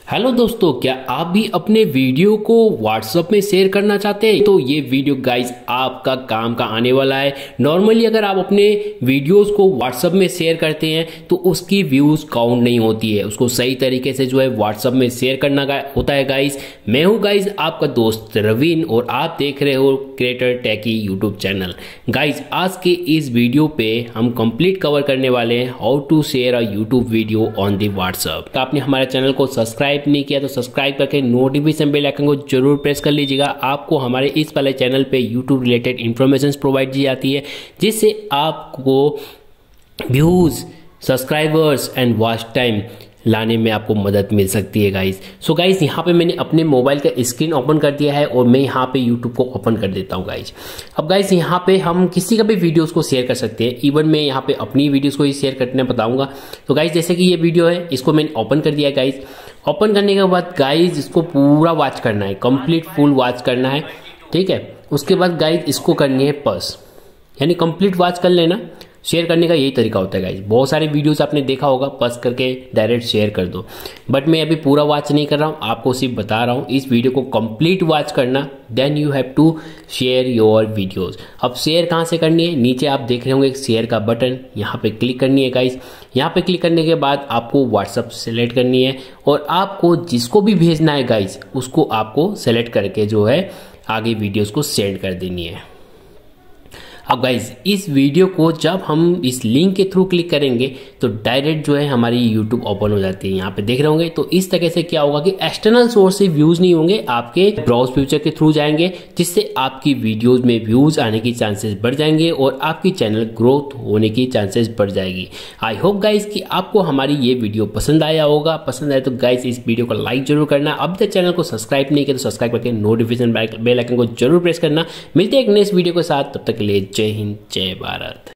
Hello दोस्तों, क्या आप भी अपने वीडियो को व्हाट्सएप में शेयर करना चाहते हैं? तो ये वीडियो गाइस आपका काम का आने वाला है। नॉर्मली अगर आप अपने वीडियोस को व्हाट्सएप में शेयर करते हैं तो उसकी व्यूज काउंट नहीं होती है। उसको सही तरीके से जो है व्हाट्सएप में शेयर करना होता है गाइस। मैं हूँ गाइस आपका दोस्त रवीन और आप देख रहे हो creator techie YouTube channel. Guys आज के इस वीडियो पे हम कंप्लीट कवर करने वाले हैं how to share a YouTube video on the WhatsApp. आपने हमारे चैनल को सब्सक्राइब नहीं किया तो सब्सक्राइब करके नोटिफिकेशन बेल आइकन को जरूर प्रेस कर लीजिएगा। आपको हमारे इस वाले चैनल पे यूट्यूब रिलेटेड इंफॉर्मेशन प्रोवाइड की जाती है जिससे आपको views, subscribers and watch time लाने में आपको मदद मिल सकती है गाइस। सो गाइस यहाँ पे मैंने अपने मोबाइल का स्क्रीन ओपन कर दिया है और मैं यहाँ पे यूट्यूब को ओपन कर देता हूँ गाइस। अब गाइस यहाँ पे हम किसी का भी वीडियोस को शेयर कर सकते हैं। इवन मैं यहाँ पे अपनी वीडियोस को ही शेयर करने बताऊंगा। तो गाइस जैसे कि ये वीडियो है, इसको मैंने ओपन कर दिया है गाइस। ओपन करने के बाद गाइस इसको पूरा वॉच करना है, कंप्लीट फुल वॉच करना है, ठीक है। उसके बाद गाइस इसको करनी है पॉज, यानी कंप्लीट वॉच कर लेना। शेयर करने का यही तरीका होता है गाइस। बहुत सारे वीडियोस आपने देखा होगा, पॉज करके डायरेक्ट शेयर कर दो, बट मैं अभी पूरा वॉच नहीं कर रहा हूँ, आपको सिर्फ बता रहा हूँ इस वीडियो को कंप्लीट वॉच करना, then you have to share your videos. अब शेयर कहाँ से करनी है? नीचे आप देख रहे होंगे एक शेयर का बटन, यहाँ पे क्लिक करनी है गाइस। यहाँ पे क्लिक करने के बाद आपको व्हाट्सएप सेलेक्ट करनी है और आपको जिसको भी भेजना है गाइस उसको आपको सेलेक्ट करके जो है आगे वीडियोस को सेंड कर देनी है। अब गाइज इस वीडियो को जब हम इस लिंक के थ्रू क्लिक करेंगे तो डायरेक्ट जो है हमारी यूट्यूब ओपन हो जाती है। यहाँ पे देख रहे होंगे। तो इस तरह से क्या होगा कि एक्सटर्नल सोर्स से व्यूज नहीं होंगे, आपके ब्राउज फ्यूचर के थ्रू जाएंगे, जिससे आपकी वीडियोज में व्यूज आने की चांसेस बढ़ जाएंगे और आपकी चैनल ग्रोथ होने की चांसेस बढ़ जाएगी। आई होप गाइज कि आपको हमारी ये वीडियो पसंद आया होगा। पसंद आए तो गाइज इस वीडियो को लाइक जरूर करना। अब तक चैनल को सब्सक्राइब नहीं किया तो सब्सक्राइब करके नोटिफिकेशन बेल आइकन को जरूर प्रेस करना। मिलते हैं एक नेक्स्ट वीडियो के साथ, तब तक के लिए जय हिंद, जय भारत।